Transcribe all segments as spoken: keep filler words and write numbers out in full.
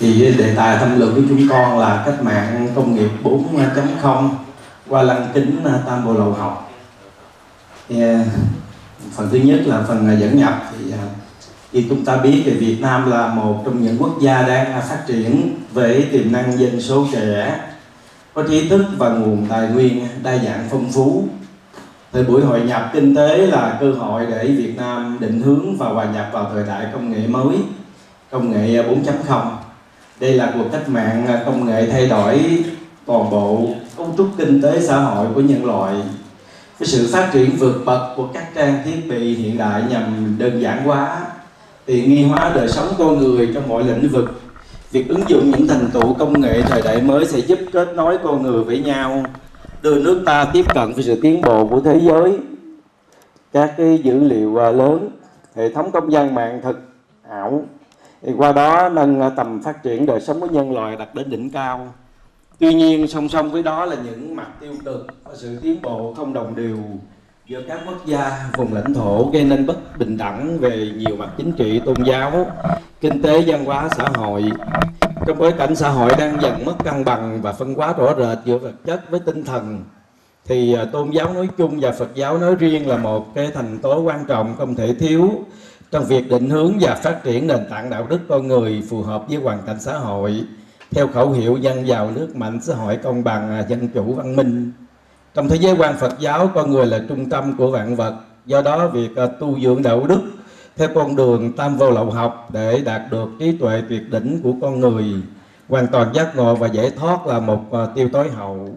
Thì đề tài tham luận của chúng con là cách mạng công nghiệp bốn chấm không qua lăng kính tam vô lậu học. Thì, phần thứ nhất là phần dẫn nhập. Thì như chúng ta biết thì Việt Nam là một trong những quốc gia đang phát triển với tiềm năng dân số trẻ, có trí thức và nguồn tài nguyên đa dạng phong phú. Thời buổi hội nhập kinh tế là cơ hội để Việt Nam định hướng và hòa nhập vào thời đại công nghệ mới, công nghệ bốn chấm không. Đây là cuộc cách mạng công nghệ thay đổi toàn bộ cấu trúc kinh tế xã hội của nhân loại. Với sự phát triển vượt bậc của các trang thiết bị hiện đại nhằm đơn giản hóa, tiện nghi hóa đời sống con người trong mọi lĩnh vực, việc ứng dụng những thành tựu công nghệ thời đại mới sẽ giúp kết nối con người với nhau, đưa nước ta tiếp cận với sự tiến bộ của thế giới. Các cái dữ liệu lớn, hệ thống không gian mạng thực ảo, thì qua đó nâng tầm phát triển đời sống của nhân loại đạt đến đỉnh cao. Tuy nhiên, song song với đó là những mặt tiêu cực và sự tiến bộ không đồng đều giữa các quốc gia, vùng lãnh thổ, gây nên bất bình đẳng về nhiều mặt chính trị, tôn giáo, kinh tế, văn hóa, xã hội. Trong bối cảnh xã hội đang dần mất cân bằng và phân hóa rõ rệt giữa vật chất với tinh thần, thì tôn giáo nói chung và Phật giáo nói riêng là một cái thành tố quan trọng không thể thiếu trong việc định hướng và phát triển nền tảng đạo đức con người phù hợp với hoàn cảnh xã hội, theo khẩu hiệu dân giàu nước mạnh, xã hội công bằng, dân chủ văn minh. Trong thế giới quan Phật giáo, con người là trung tâm của vạn vật, do đó việc tu dưỡng đạo đức theo con đường tam vô lậu học để đạt được trí tuệ tuyệt đỉnh của con người, hoàn toàn giác ngộ và giải thoát là một tiêu tối hậu.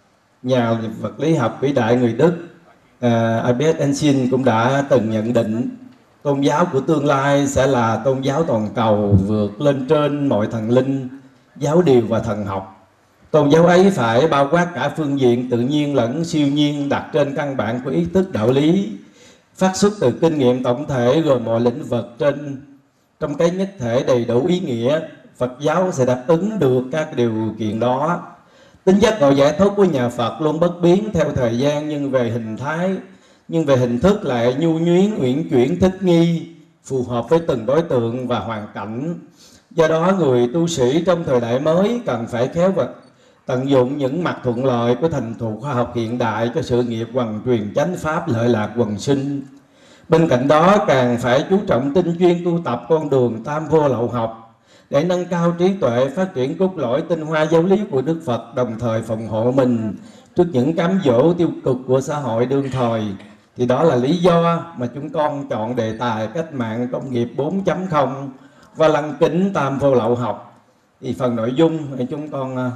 Nhà vật lý học vĩ đại người Đức uh, Albert Einstein cũng đã từng nhận định tôn giáo của tương lai sẽ là tôn giáo toàn cầu, vượt lên trên mọi thần linh, giáo điều và thần học. Tôn giáo ấy phải bao quát cả phương diện tự nhiên lẫn siêu nhiên, đặt trên căn bản của ý thức đạo lý, phát xuất từ kinh nghiệm tổng thể gồm mọi lĩnh vực trên trong cái nhất thể đầy đủ ý nghĩa. Phật giáo sẽ đáp ứng được các điều kiện đó. Tính giác ngộ giải thoát của nhà Phật luôn bất biến theo thời gian, nhưng về hình thái, nhưng về hình thức lại nhu nhuyến, uyển chuyển, thích nghi, phù hợp với từng đối tượng và hoàn cảnh. Do đó, người tu sĩ trong thời đại mới cần phải khéo vật tận dụng những mặt thuận lợi của thành tựu khoa học hiện đại cho sự nghiệp hoằng truyền chánh pháp, lợi lạc quần sinh. Bên cạnh đó, càng phải chú trọng tinh chuyên tu tập con đường tam vô lậu học để nâng cao trí tuệ, phát triển cốt lõi tinh hoa giáo lý của Đức Phật, đồng thời phòng hộ mình trước những cám dỗ tiêu cực của xã hội đương thời. Thì đó là lý do mà chúng con chọn đề tài cách mạng công nghiệp bốn chấm không và lăng kính tam vô lậu học. Thì phần nội dung thì chúng con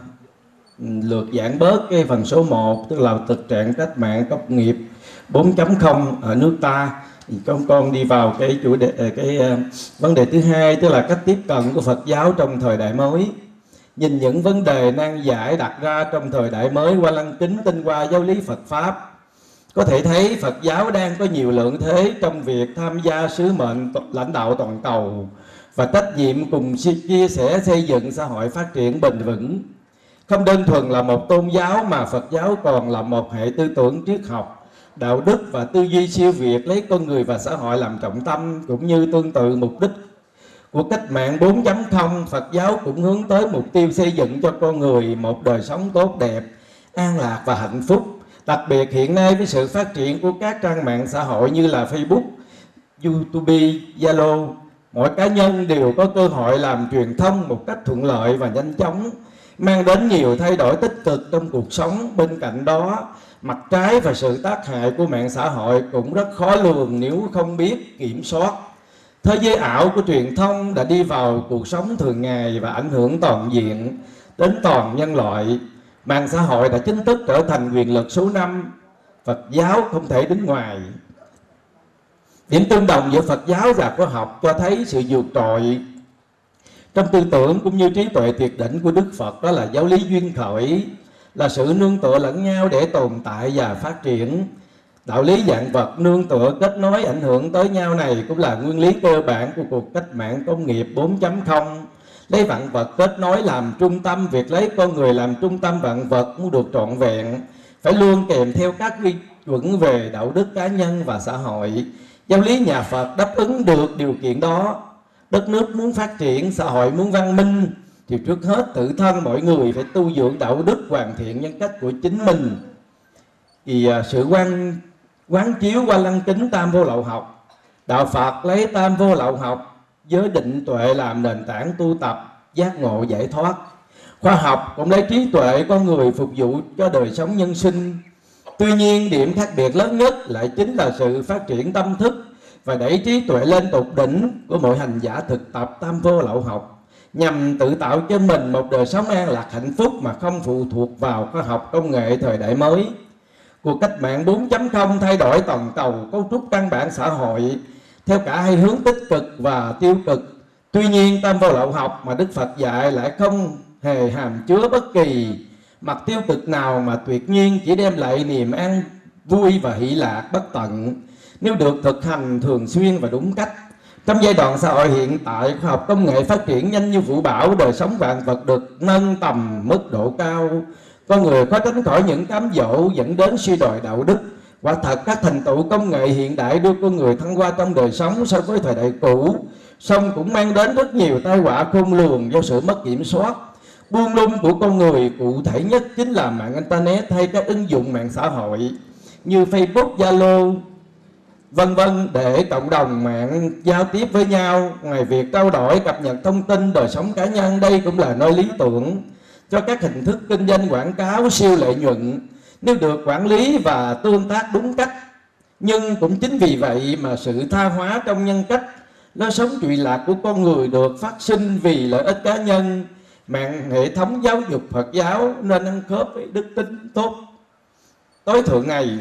lược giảng bớt cái phần số một, tức là thực trạng cách mạng công nghiệp bốn chấm không ở nước ta. Thì chúng con đi vào cái chủ đề, cái uh, vấn đề thứ hai, tức là cách tiếp cận của Phật giáo trong thời đại mới. Nhìn những vấn đề nan giải đặt ra trong thời đại mới qua lăng kính tinh hoa giáo lý Phật Pháp, có thể thấy Phật giáo đang có nhiều lợi thế trong việc tham gia sứ mệnh lãnh đạo toàn cầu và trách nhiệm cùng chia sẻ xây dựng xã hội phát triển bền vững. Không đơn thuần là một tôn giáo mà Phật giáo còn là một hệ tư tưởng triết học, đạo đức và tư duy siêu việt lấy con người và xã hội làm trọng tâm. Cũng như tương tự mục đích của cách mạng bốn chấm không, Phật giáo cũng hướng tới mục tiêu xây dựng cho con người một đời sống tốt đẹp, an lạc và hạnh phúc. Đặc biệt hiện nay với sự phát triển của các trang mạng xã hội như là Facebook, YouTube, Zalo, mỗi cá nhân đều có cơ hội làm truyền thông một cách thuận lợi và nhanh chóng, mang đến nhiều thay đổi tích cực trong cuộc sống. Bên cạnh đó, mặt trái và sự tác hại của mạng xã hội cũng rất khó lường nếu không biết kiểm soát. Thế giới ảo của truyền thông đã đi vào cuộc sống thường ngày và ảnh hưởng toàn diện đến toàn nhân loại. Mạng xã hội đã chính thức trở thành quyền lực số năm, Phật giáo không thể đứng ngoài. Điểm tương đồng giữa Phật giáo và khoa học cho thấy sự vượt trội trong tư tưởng cũng như trí tuệ tuyệt đỉnh của Đức Phật, đó là giáo lý duyên khởi, là sự nương tựa lẫn nhau để tồn tại và phát triển. Đạo lý vạn vật nương tựa kết nối ảnh hưởng tới nhau này cũng là nguyên lý cơ bản của cuộc cách mạng công nghiệp bốn chấm không. Lấy vạn vật kết nối làm trung tâm, việc lấy con người làm trung tâm vạn vật muốn được trọn vẹn phải luôn kèm theo các quy chuẩn về đạo đức cá nhân và xã hội. Giáo lý nhà Phật đáp ứng được điều kiện đó. Đất nước muốn phát triển, xã hội muốn văn minh, thì trước hết tự thân mọi người phải tu dưỡng đạo đức, hoàn thiện nhân cách của chính mình. Thì à, sự quan quán chiếu qua lăng kính tam vô lậu học, đạo Phật lấy tam vô lậu học với định tuệ làm nền tảng tu tập giác ngộ giải thoát. Khoa học cũng lấy trí tuệ con người phục vụ cho đời sống nhân sinh. Tuy nhiên điểm khác biệt lớn nhất lại chính là sự phát triển tâm thức và đẩy trí tuệ lên tột đỉnh của mọi hành giả thực tập tam vô lậu học, nhằm tự tạo cho mình một đời sống an lạc hạnh phúc mà không phụ thuộc vào khoa học công nghệ thời đại mới. Cuộc cách mạng bốn chấm không thay đổi toàn cầu cấu trúc căn bản xã hội theo cả hai hướng tích cực và tiêu cực. Tuy nhiên tam vô lậu học mà Đức Phật dạy lại không hề hàm chứa bất kỳ mặt tiêu cực nào, mà tuyệt nhiên chỉ đem lại niềm an vui và hỷ lạc bất tận nếu được thực hành thường xuyên và đúng cách. Trong giai đoạn xã hội hiện tại, khoa học công nghệ phát triển nhanh như vũ bão, đời sống vạn vật được nâng tầm mức độ cao, con người khó tránh khỏi những cám dỗ dẫn đến suy đồi đạo đức. Quả thật các thành tựu công nghệ hiện đại đưa con người thăng hoa trong đời sống so với thời đại cũ, song cũng mang đến rất nhiều tai họa khôn lường do sự mất kiểm soát, buông lung của con người. Cụ thể nhất chính là mạng internet hay các ứng dụng mạng xã hội như Facebook, Zalo, vân vân để cộng đồng mạng giao tiếp với nhau. Ngoài việc trao đổi cập nhật thông tin đời sống cá nhân, đây cũng là nơi lý tưởng cho các hình thức kinh doanh quảng cáo siêu lợi nhuận nếu được quản lý và tương tác đúng cách. Nhưng cũng chính vì vậy mà sự tha hóa trong nhân cách, lối sống trụy lạc của con người được phát sinh vì lợi ích cá nhân. Mạng hệ thống giáo dục Phật giáo nên ăn khớp với đức tính tốt tối thượng này.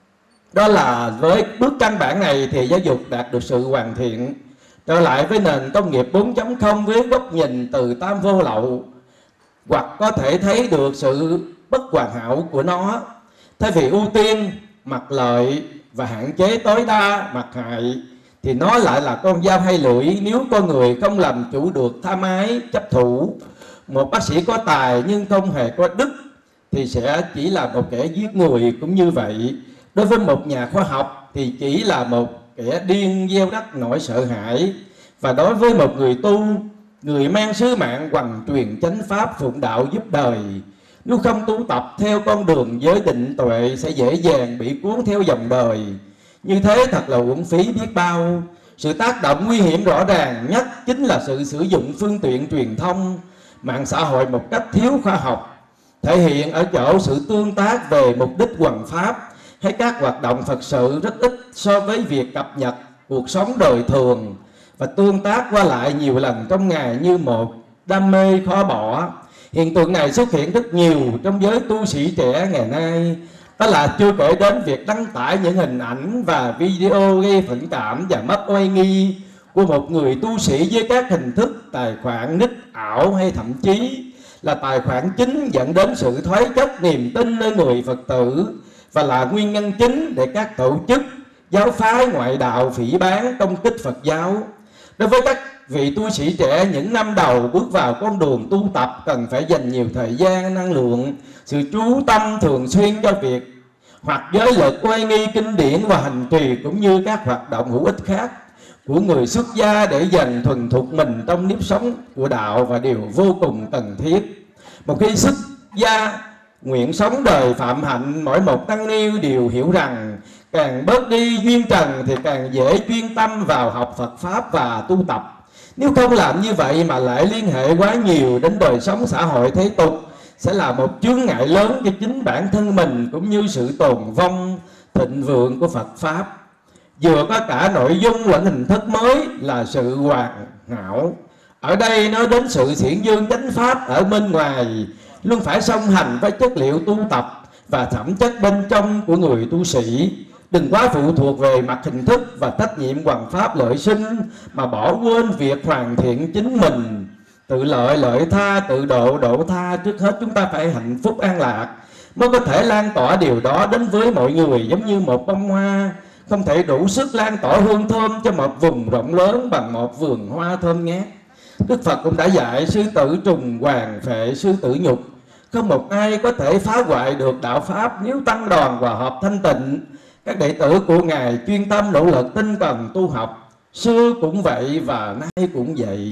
Đó là với bước căn bản này thì giáo dục đạt được sự hoàn thiện. Trở lại với nền công nghiệp bốn chấm không với góc nhìn từ tam vô lậu, hoặc có thể thấy được sự bất hoàn hảo của nó. Thay vì ưu tiên mặt lợi và hạn chế tối đa mặt hại, thì nó lại là con dao hai lưỡi nếu con người không làm chủ được tham ái chấp thủ. Một bác sĩ có tài nhưng không hề có đức thì sẽ chỉ là một kẻ giết người cũng như vậy. Đối với một nhà khoa học thì chỉ là một kẻ điên gieo rắc nỗi sợ hãi. Và đối với một người tu, người mang sứ mạng hoằng truyền chánh pháp phụng đạo giúp đời, nếu không tu tập theo con đường giới định tuệ sẽ dễ dàng bị cuốn theo dòng đời. Như thế thật là uổng phí biết bao. Sự tác động nguy hiểm rõ ràng nhất chính là sự sử dụng phương tiện truyền thông, mạng xã hội một cách thiếu khoa học, thể hiện ở chỗ sự tương tác về mục đích hoằng pháp hay các hoạt động Phật sự rất ít so với việc cập nhật cuộc sống đời thường và tương tác qua lại nhiều lần trong ngày như một đam mê khó bỏ. Hiện tượng này xuất hiện rất nhiều trong giới tu sĩ trẻ ngày nay. Đó là chưa kể đến việc đăng tải những hình ảnh và video gây phẫn cảm và mất oai nghi của một người tu sĩ với các hình thức tài khoản nick ảo, hay thậm chí là tài khoản chính dẫn đến sự thoái chất niềm tin nơi người Phật tử, và là nguyên nhân chính để các tổ chức giáo phái ngoại đạo phỉ báng công kích Phật giáo. Đối với các vị tu sĩ trẻ những năm đầu bước vào con đường tu tập, cần phải dành nhiều thời gian, năng lượng, sự chú tâm thường xuyên cho việc hoặc giới lực oai nghi kinh điển và hành trì, cũng như các hoạt động hữu ích khác của người xuất gia để dần thuần thục mình trong nếp sống của đạo và điều vô cùng cần thiết. Một khi xuất gia nguyện sống đời phạm hạnh, mỗi một tăng ni đều hiểu rằng càng bớt đi duyên trần thì càng dễ chuyên tâm vào học Phật Pháp và tu tập. Nếu không làm như vậy mà lại liên hệ quá nhiều đến đời sống xã hội thế tục, sẽ là một chướng ngại lớn cho chính bản thân mình cũng như sự tồn vong thịnh vượng của Phật Pháp. Vừa có cả nội dung lẫn hình thức mới là sự hoàn hảo. Ở đây nói đến sự xiển dương chánh pháp ở bên ngoài luôn phải song hành với chất liệu tu tập và phẩm chất bên trong của người tu sĩ. Đừng quá phụ thuộc về mặt hình thức và trách nhiệm hoằng pháp lợi sinh mà bỏ quên việc hoàn thiện chính mình. Tự lợi lợi tha, tự độ độ tha. Trước hết chúng ta phải hạnh phúc an lạc mới có thể lan tỏa điều đó đến với mọi người, giống như một bông hoa không thể đủ sức lan tỏa hương thơm cho một vùng rộng lớn bằng một vườn hoa thơm ngát. Đức Phật cũng đã dạy sư tử trùng hoàng phệ sư tử nhục. Không một ai có thể phá hoại được đạo Pháp nếu tăng đoàn hòa hợp thanh tịnh. Các đệ tử của Ngài chuyên tâm nỗ lực tinh cần tu học. Xưa cũng vậy và nay cũng vậy.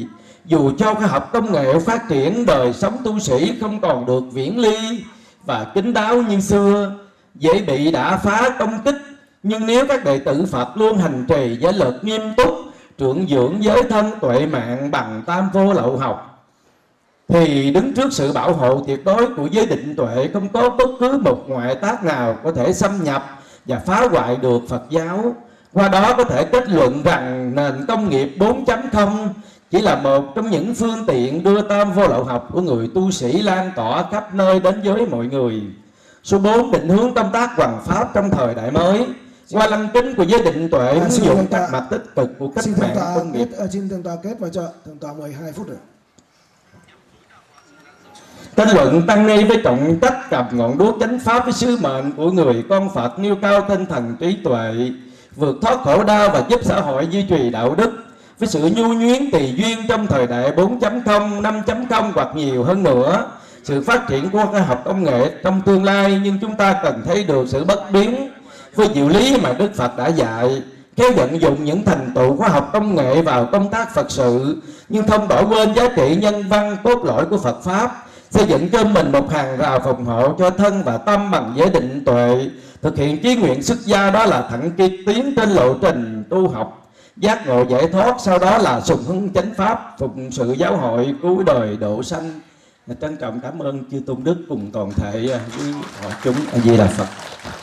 Dù cho khoa học công nghệ phát triển, đời sống tu sĩ không còn được viễn ly và kín đáo như xưa, dễ bị đả phá công kích. Nhưng nếu các đệ tử Phật luôn hành trì giới luật nghiêm túc, trưởng dưỡng giới thân tuệ mạng bằng tam vô lậu học, thì đứng trước sự bảo hộ tuyệt đối của giới định tuệ, không có bất cứ một ngoại tác nào có thể xâm nhập và phá hoại được Phật giáo. Qua đó có thể kết luận rằng nền công nghiệp bốn chấm không chỉ là một trong những phương tiện đưa tam vô lậu học của người tu sĩ lan tỏa khắp nơi đến với mọi người. Số bốn, định hướng công tác hoằng pháp trong thời đại mới. Qua lăng kính của giới định tuệ, ứng dụng các mặt tích cực của cách mạng công nghiệp. Xin thượng tọa kết vào chợ, thượng tọa mười hai phút rồi. Tranh luận tăng ni với trọng trách cầm ngọn đuốc chánh pháp với sứ mệnh của người con Phật, nêu cao tinh thần trí tuệ, vượt thoát khổ đau và giúp xã hội duy trì đạo đức với sự nhu nhuyến tùy duyên trong thời đại bốn chấm không, năm chấm không hoặc nhiều hơn nữa. Sự phát triển của khoa học công nghệ trong tương lai, nhưng chúng ta cần thấy được sự bất biến với diệu lý mà Đức Phật đã dạy, khéo vận dụng những thành tựu khoa học công nghệ vào công tác Phật sự, nhưng không bỏ quên giá trị nhân văn cốt lõi của Phật Pháp, xây dựng cho mình một hàng rào phòng hộ cho thân và tâm bằng giới định tuệ, thực hiện chí nguyện xuất gia, đó là thẳng kiệt tiến trên lộ trình tu học giác ngộ giải thoát, sau đó là sùng hưng chánh pháp, phụng sự giáo hội, cứu đời độ sanh. Trân trọng cảm ơn chư tôn đức cùng toàn thể quý hội chúng. A Di Đà Phật.